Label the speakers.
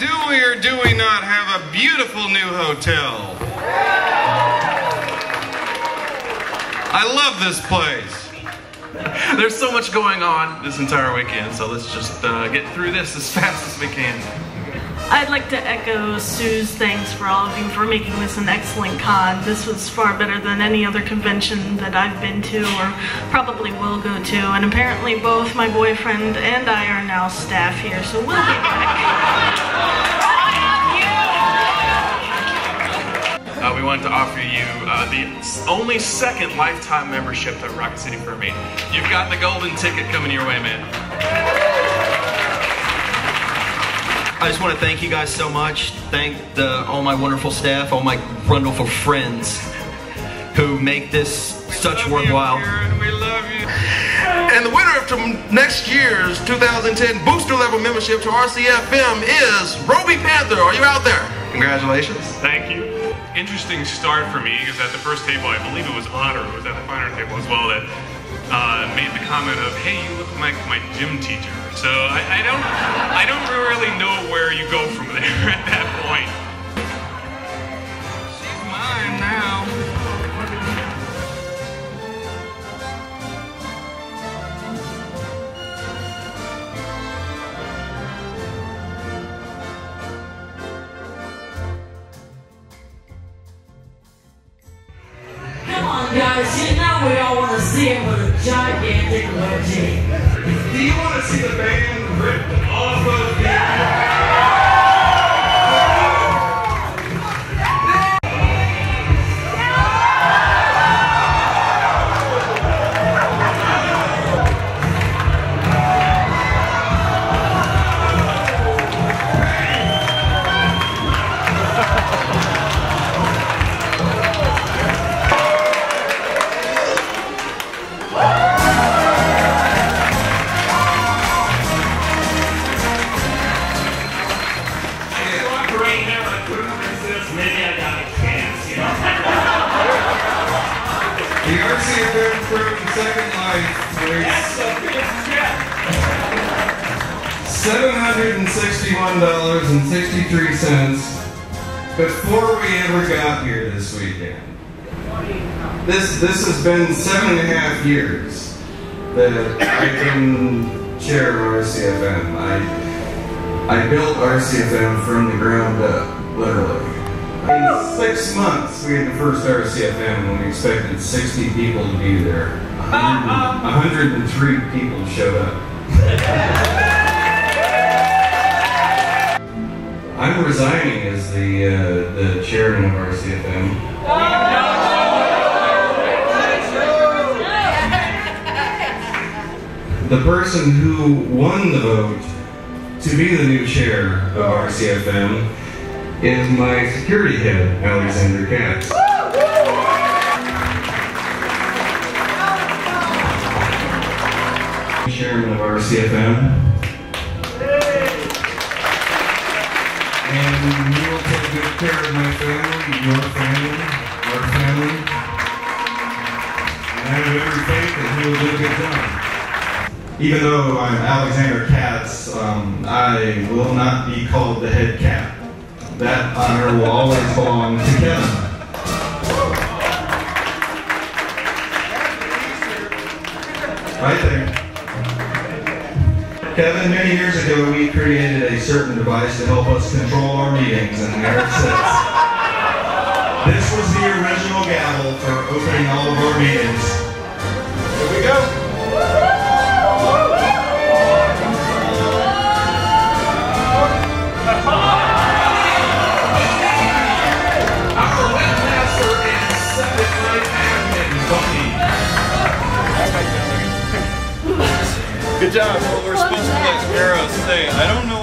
Speaker 1: do we or do we not have a beautiful new hotel? I love this place.
Speaker 2: There's so much going on this entire weekend, so let's just get through this as fast as we can.
Speaker 3: I'd like to echo Sue's thanks for all of you for making this an excellent con. This was far better than any other convention that I've been to or probably will go to, and apparently both my boyfriend and I are now staff here, so we'll be back.
Speaker 2: We wanted to offer you the only second lifetime membership that Rocket City Fair made. You've got the golden ticket coming your way, man.
Speaker 4: I just want to thank you guys so much. Thank all my wonderful staff, all my wonderful friends who make this such worthwhile.
Speaker 1: We love you.
Speaker 5: And the winner of next year's 2010 Booster Level membership to RCFM is Roby Panther. Are you out there? Congratulations.
Speaker 6: Thank you. Interesting start for me because at the first table, I believe it was Otter, who was at the finer table as well, that made the comment of, "Hey, you look like my gym teacher." So I don't really know where you go from there at that point.
Speaker 1: She's mine now.
Speaker 7: Guys, you know we all want to see him with a gigantic wedgie.
Speaker 1: Do you want to see the band rip off of the... The RCFM crew in Second Life raised $761.63 before we ever got here this weekend. This has been 7.5 years that I've been chair of RCFM. I built RCFM from the ground up, literally. In 6 months, we had the first RCFM when we expected 60 people to be there. 103 people showed up. I'm resigning as the chairman of RCFM. The person who won the vote to be the new chair of RCFM is my security head, Alexander Katz. Chairman of RCFM. And you will take good care of my family, your family, our family. And I have every faith that he will do a good job. Even though I'm Alexander Katz, I will not be called the head cat. That honor will always belong to Kevin. I think. Kevin, many years ago we created a certain device to help us control our meetings, and there it sits. This was the original gavel for opening all of our meetings. Here we go.
Speaker 8: Good job. Well, we're supposed to let Arrow say, I don't know